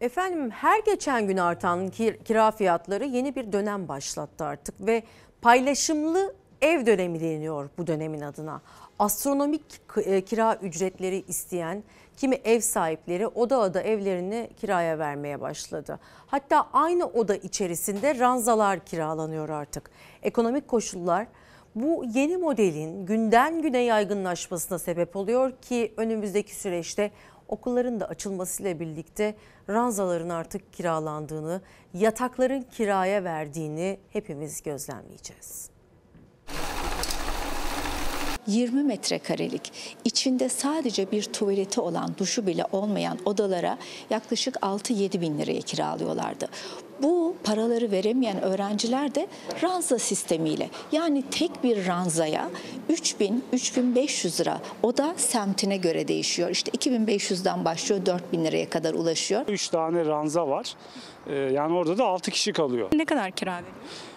Efendim her geçen gün artan kira fiyatları yeni bir dönem başlattı artık ve paylaşımlı ev dönemi deniyor bu dönemin adına. Astronomik kira ücretleri isteyen kimi ev sahipleri oda evlerini kiraya vermeye başladı. Hatta aynı oda içerisinde ranzalar kiralanıyor artık. Ekonomik koşullar bu yeni modelin günden güne yaygınlaşmasına sebep oluyor ki önümüzdeki süreçte okulların da açılmasıyla birlikte ranzaların artık kiralandığını, yatakların kiraya verdiğini hepimiz gözlemleyeceğiz. 20 metrekarelik, içinde sadece bir tuvaleti olan, duşu bile olmayan odalara yaklaşık 6-7 bin liraya kiralıyorlardı. Bu paraları veremeyen öğrenciler de ranza sistemiyle, yani tek bir ranzaya 3.000-3.500 lira, o da semtine göre değişiyor. İşte 2.500'den başlıyor, 4.000 liraya kadar ulaşıyor. 3 tane ranza var. Yani orada da 6 kişi kalıyor. Ne kadar kira veriyor?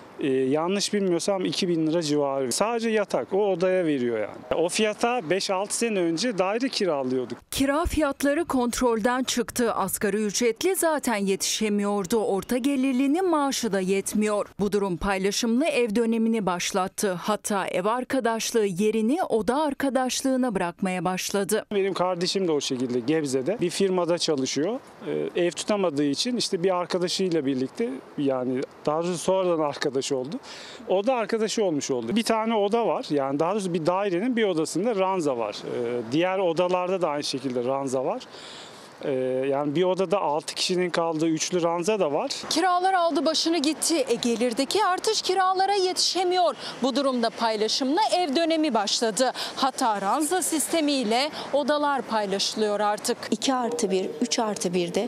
Yanlış bilmiyorsam 2.000 lira civarı. Sadece yatak o odaya veriyor yani. O fiyata 5-6 sene önce daire kiralıyorduk. Kira fiyatları kontrolden çıktı. Asgari ücretli zaten yetişemiyordu. Orta gelirlinin maaşı da yetmiyor. Bu durum paylaşımlı ev dönemini başlattı. Hatta ev arkadaşlığı yerini oda arkadaşlığına bırakmaya başladı. Benim kardeşim de o şekilde Gebze'de bir firmada çalışıyor. Ev tutamadığı için işte bir arkadaşıyla birlikte, yani daha doğrusu sonradan arkadaş oldu. Oda arkadaşı olmuş oldu. Bir tane oda var. Yani daha doğrusu bir dairenin bir odasında ranza var. Diğer odalarda da aynı şekilde ranza var. Yani bir odada 6 kişinin kaldığı üçlü ranza da var. Kiralar aldı başını gitti. Gelirdeki artış kiralara yetişemiyor. Bu durumda paylaşımlı ev dönemi başladı. Hatta ranza sistemiyle odalar paylaşılıyor artık. 2+1, 3+1'de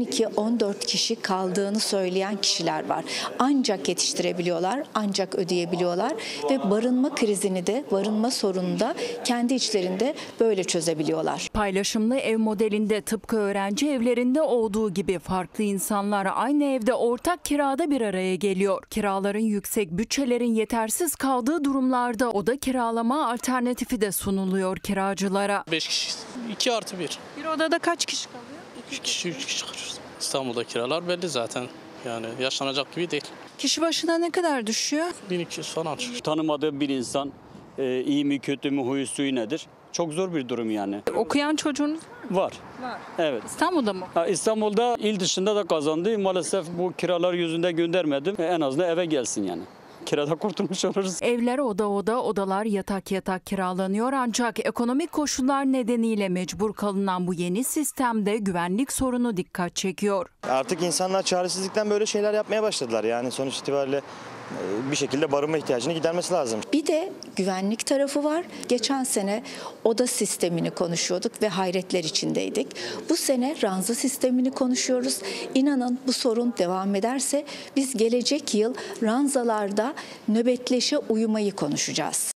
12-14 kişi kaldığını söyleyen kişiler var. Ancak yetiştirebiliyorlar, ancak ödeyebiliyorlar ve barınma krizini de, barınma sorununu da kendi içlerinde böyle çözebiliyorlar. Paylaşımlı ev modelinde tıpkı öğrenci evlerinde olduğu gibi farklı insanlar aynı evde ortak kirada bir araya geliyor. Kiraların yüksek, bütçelerin yetersiz kaldığı durumlarda oda kiralama alternatifi de sunuluyor kiracılara. 5 kişi, 2+1. Bir odada kaç kişi kalıyor? 2 kişi, 3 kişi kalıyoruz. İstanbul'da kiralar belli zaten. Yani yaşanacak gibi değil. Kişi başına ne kadar düşüyor? 1200 falan. Tanımadığım bir insan iyi mi kötü mü huyu suyu nedir? Çok zor bir durum yani. Okuyan çocuğunuz Var. var. Evet. İstanbul'da mı? İstanbul'da il dışında da kazandı. Maalesef bu kiralar yüzünde göndermedim. En azından eve gelsin yani. Kirada kurtulmuş oluruz. Evler odalar yatak kiralanıyor ancak ekonomik koşullar nedeniyle mecbur kalınan bu yeni sistemde güvenlik sorunu dikkat çekiyor. Artık insanlar çaresizlikten böyle şeyler yapmaya başladılar. Yani sonuç itibariyle bir şekilde barınma ihtiyacını gidermesi lazım. Bir de güvenlik tarafı var. Geçen sene oda sistemini konuşuyorduk ve hayretler içindeydik. Bu sene ranza sistemini konuşuyoruz. İnanın bu sorun devam ederse biz gelecek yıl ranzalarda nöbetleşe uyumayı konuşacağız.